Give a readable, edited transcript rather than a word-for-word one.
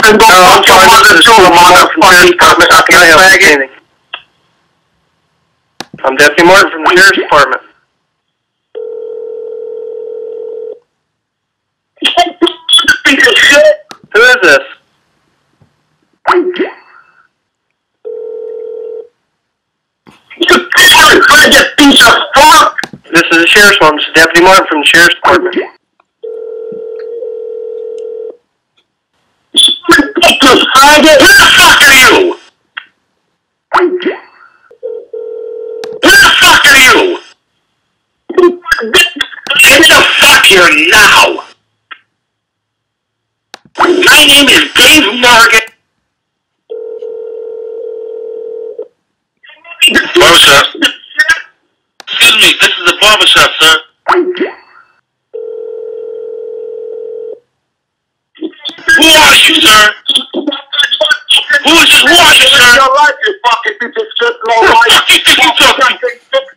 and go fuck your mother too, motherfucking faggot. I'm Deputy Martin from the Sheriff's Department. Piece of shit. Who is this? You faggot piece of fuck. This is the Sheriff's Department. This is Deputy Martin from the Sheriff's Department. You faggot. Who the fuck are you? Who the fuck are you? Get the fuck here now. My name is Dave Morgan. Barbershop. Excuse me, this is the barbershop, sir. Who are you, sir? Who are you, sir? Your life, you fucking piece of shit, low life. Who the fuck you think you're talking to?